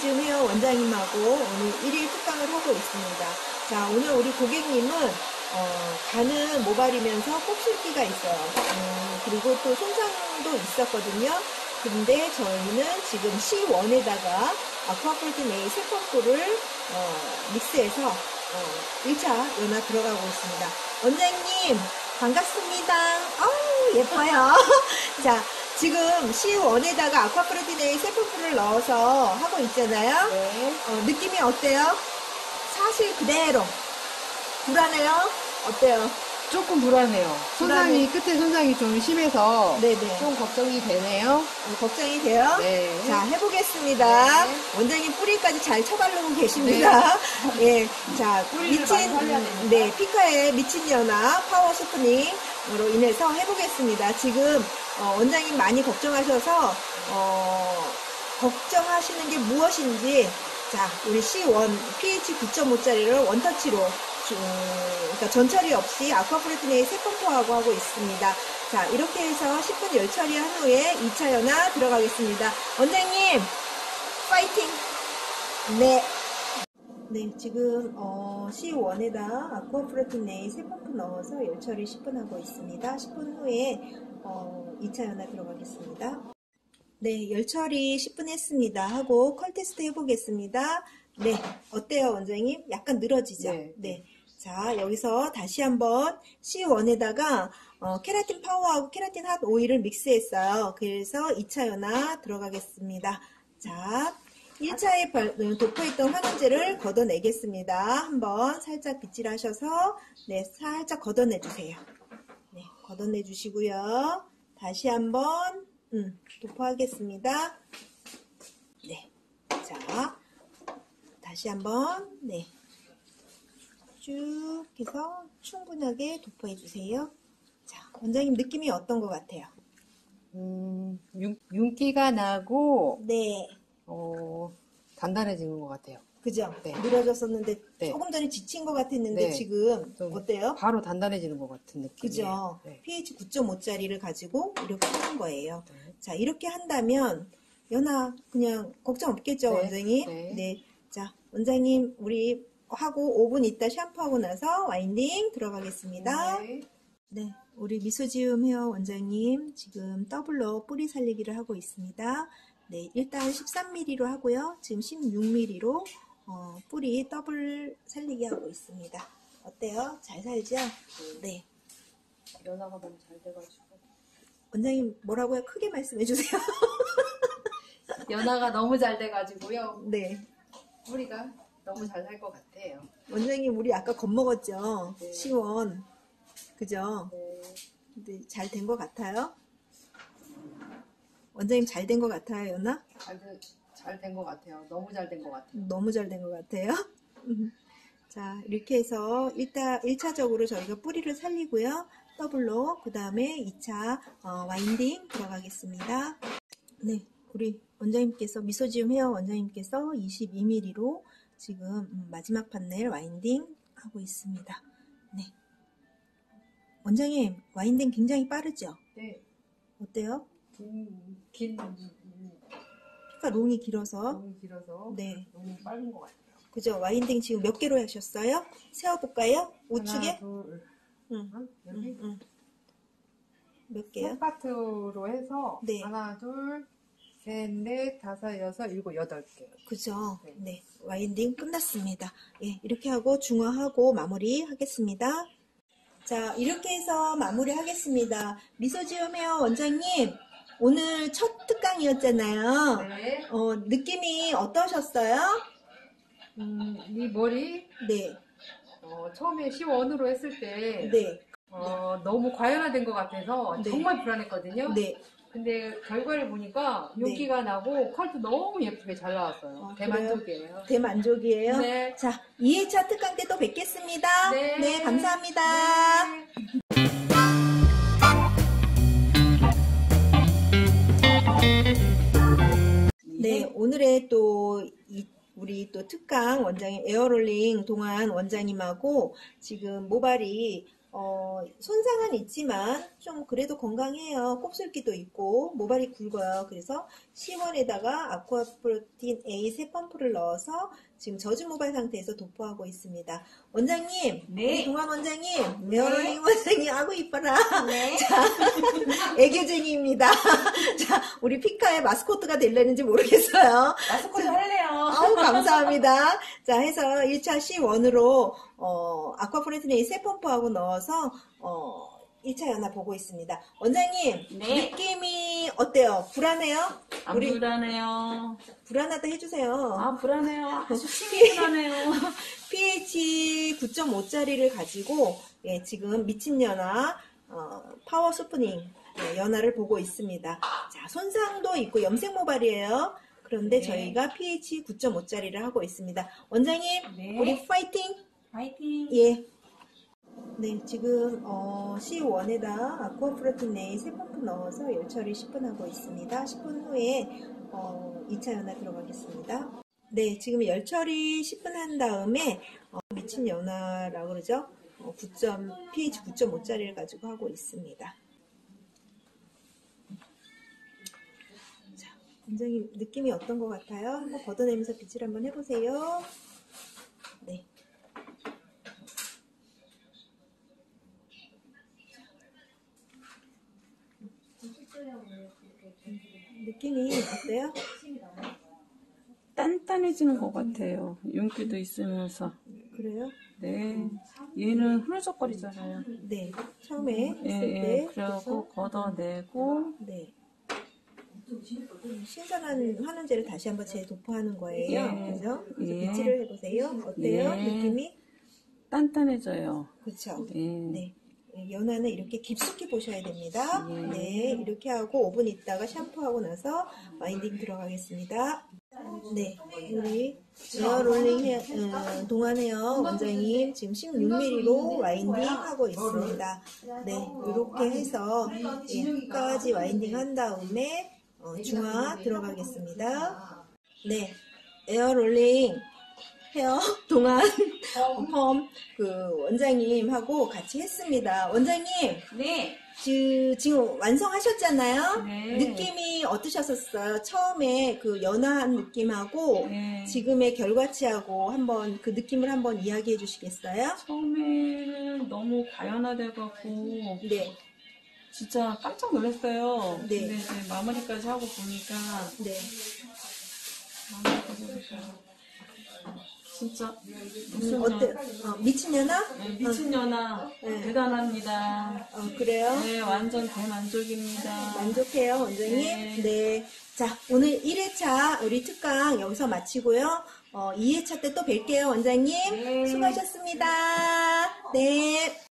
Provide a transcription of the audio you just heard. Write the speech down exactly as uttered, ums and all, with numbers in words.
미소지음 헤어 원장님하고 오늘 일 일 특강을 하고 있습니다. 자, 오늘 우리 고객님은 어, 가는 모발이면서 곱슬기가 있어요. 음, 그리고 또 손상도 있었거든요. 근데 저희는 지금 씨 원에다가 아쿠아폴틴 A 세 펌프를 어, 믹스해서 어, 일 차 연화 들어가고 있습니다. 원장님 반갑습니다. 아우 예뻐요. 자, 지금 씨 원에다가 아쿠아폴틴 A 세 펌프를 넣어서 하고 있잖아요. 네. 어, 느낌이 어때요? 사실 그대로 불안해요? 어때요? 조금 불안해요. 손상이, 끝에 손상이 좀 심해서 네네. 좀 걱정이 되네요. 어, 걱정이 돼요? 네. 자, 해보겠습니다. 네. 원장님 뿌리까지 잘 쳐바르고 계십니다. 예. 자, 뿌리를 많이 미친, 살려야 됩니다. 네, 피카의 미친 연화 파워 소프닝으로 인해서 해보겠습니다. 지금, 어, 원장님 많이 걱정하셔서, 어, 걱정하시는 게 무엇인지, 자, 우리 씨 원, 피에이치 구 점 오짜리를 원터치로, 음, 그러니까 전처리 없이 아쿠아폴틴 A 세 펌프하고 하고 있습니다. 자, 이렇게 해서 십 분 열 처리한 후에 이 차 연화 들어가겠습니다. 원장님, 파이팅! 네. 네, 지금, 어, 씨 원에다 아쿠아폴틴 A 세 펌프 넣어서 열 처리 십 분 하고 있습니다. 십 분 후에, 어, 이 차 연화 들어가겠습니다. 네, 열 처리 십 분 했습니다. 하고 컬 테스트 해보겠습니다. 네, 어때요, 원장님? 약간 늘어지죠? 네. 네. 자, 여기서 다시 한번 씨 원에다가 어, 케라틴 파워하고 케라틴 핫 오일을 믹스했어요. 그래서 이 차 연화 들어가겠습니다. 자, 일 차에 도포했던 환원제를 걷어내겠습니다. 한번 살짝 빗질하셔서 네, 살짝 걷어내주세요. 네, 걷어내주시고요. 다시 한번 음, 도포하겠습니다. 네, 자, 다시 한번 네. 쭉 해서 충분하게 도포해주세요. 자, 원장님 느낌이 어떤 것 같아요? 음, 윤, 윤기가 나고, 네. 어, 단단해지는 것 같아요. 그죠? 네. 늘어졌었는데 네. 조금 전에 지친 것 같았는데 네. 지금 좀 어때요? 바로 단단해지는 것 같은 느낌이에요. 그죠? 네. 피에이치 구 점 오짜리를 가지고 이렇게 하는 거예요. 네. 자, 이렇게 한다면 연아 그냥 걱정 없겠죠, 네. 원장님? 네. 네. 자, 원장님 우리 하고 오 분 있다 샴푸하고 나서 와인딩 들어가겠습니다. 네. 네, 우리 미소지음 헤어 원장님 지금 더블로 뿌리 살리기를 하고 있습니다. 네, 일단 십삼 밀리미터로 하고요. 지금 십육 밀리미터로 어, 뿌리 더블 살리기 하고 있습니다. 어때요? 잘 살죠? 네. 연화가 너무 잘 돼가지고. 원장님 뭐라고요? 크게 말씀해 주세요. 연화가 너무 잘 돼가지고요. 네. 뿌리가 너무 잘 살 것 같아요. 원장님 우리 아까 겁먹었죠? 네. 시원. 그죠? 네. 근데 잘 된 것 같아요? 원장님 잘 된 것 같아요, 연아? 잘 된 것 같아요. 너무 잘 된 것 같아요. 너무 잘 된 것 같아요. 자, 이렇게 해서 일단 일 차적으로 저희가 뿌리를 살리고요. 더블로 그 다음에 이 차 어, 와인딩 들어가겠습니다. 네, 우리 원장님께서 미소지음 헤어 원장님께서 이십이 밀리미터로 지금 마지막 판넬 와인딩 하고 있습니다. 네, 원장님 와인딩 굉장히 빠르죠? 네. 어때요? 긴, 긴, 피가 롱이 길어서 너무 길어서 네, 너무 빠른 것 같아요. 그죠? 와인딩 지금 몇 개로 하셨어요? 세어볼까요? 우측에? 하나, 둘, 응. 한, 몇 응, 개? 응. 몇 개요? 세 파트로 해서 네. 하나, 둘, 셋, 넷, 다섯, 여섯, 일곱, 여덟 개. 그죠? 네. 네. 와인딩 끝났습니다. 예, 이렇게 하고 중화하고 마무리 하겠습니다. 자, 이렇게 해서 마무리 하겠습니다. 미소지음 헤어 원장님, 오늘 첫 특강이었잖아요. 네. 어, 느낌이 어떠셨어요? 음, 이 머리 네. 어, 처음에 씨 원으로 했을 때 네. 어, 너무 과연화된 것 같아서 네. 정말 불안했거든요. 네. 근데 결과를 보니까 네. 윤기가 나고 컬도 너무 예쁘게 잘 나왔어요. 어, 대만족이에요. 대만족이에요. 네. 자, 이 회차 특강 때 또 뵙겠습니다. 네. 네, 감사합니다. 네, 오늘의 또 이, 우리 또 특강 원장님 에어롤링 동안 원장님하고 지금 모발이 어, 어, 손상은 있지만 좀 그래도 건강해요. 곱슬기도 있고 모발이 굵어요. 그래서 씨 원에다가 아쿠아프로틴 A 세 펌프를 넣어서 지금 젖은 모발 상태에서 도포하고 있습니다. 원장님, 네. 우리 동안 원장님, 네. 에어롤링 원장님, 아구 이뻐라. 네. 자, 애교쟁이입니다. 자, 우리 피카의 마스코트가 될려는지 모르겠어요. 마스코트 할래요. 아우, 감사합니다. 자, 해서 일 차 씨 원으로, 어, 아쿠아프로틴 A 세 펌프하고 넣어서, 어, 일 차 연화 보고 있습니다. 원장님, 네. 느낌이 어때요? 불안해요? 안 우리 불안해요. 불안하다 해주세요. 아, 불안해요. 아주 심히 불안해요. 피에이치 구 점 오짜리를 가지고, 예, 지금 미친 연화, 어, 파워 소프닝, 예, 연화를 보고 있습니다. 자, 손상도 있고 염색 모발이에요. 그런데 네. 저희가 피에이치 구 점 오짜리를 하고 있습니다. 원장님, 네. 우리 파이팅! 화이팅. 예. 네, 지금 어, 씨 원에다 아쿠아프로틴 A 세 펌프 넣어서 열처리 십 분 하고 있습니다. 십 분 후에 어, 이 차 연화 들어가겠습니다. 네, 지금 열처리 십 분 한 다음에 어, 미친 연화라고 그러죠? 어, 구 점, 피에이치 구 점 오짜리를 가지고 하고 있습니다. 자, 굉장히 느낌이 어떤 것 같아요? 한번 걷어내면서 빗질 한번 해보세요. 네. 느낌이 어때요? 단단해지는 것 같아요. 윤기도 있으면서. 그래요? 네. 얘는 흐느적거리잖아요. 네. 처음에 예, 했을 예. 때 그래갖고 그래서, 걷어내고, 네. 음, 신선한 환원제를 다시 한번 재도포하는 거예요. 예. 그죠? 그래서 예. 빗질을 해보세요. 어때요? 예. 느낌이? 단단해져요. 그렇죠. 예. 네. 연화는 이렇게 깊숙이 보셔야 됩니다. 예. 네. 이렇게 하고 오 분 있다가 샴푸하고 나서 와인딩 들어가겠습니다. 네. 우리 에어롤링 헤어, 음, 동안 헤어 원장님 지금 십육 밀리미터로 와인딩 하고 있습니다. 네. 이렇게 해서 예, 끝까지 와인딩 한 다음에 어, 중화 들어가겠습니다. 네. 에어롤링 헤어 동안 펌 그 원장님하고 같이 했습니다. 원장님 네. 지, 지금 완성하셨잖아요. 네. 느낌이 어떠셨었어요? 처음에 그 연화한 느낌하고 네. 지금의 결과치하고 한번 그 느낌을 한번 이야기해 주시겠어요? 처음에는 너무 과연화돼갖고, 네, 진짜 깜짝 놀랐어요. 네. 근데 이제 마무리까지 하고 보니까, 네, 마무리까지 해보니까 진짜 무슨 음, 어때? 어, 미친 연화? 네, 미친 연하 네. 대단합니다. 어, 그래요? 네, 완전 대만족입니다. 만족해요, 원장님? 네. 네. 자, 오늘 일 회차 우리 특강 여기서 마치고요. 어, 이 회차 때 또 뵐게요, 원장님. 네. 수고하셨습니다. 네.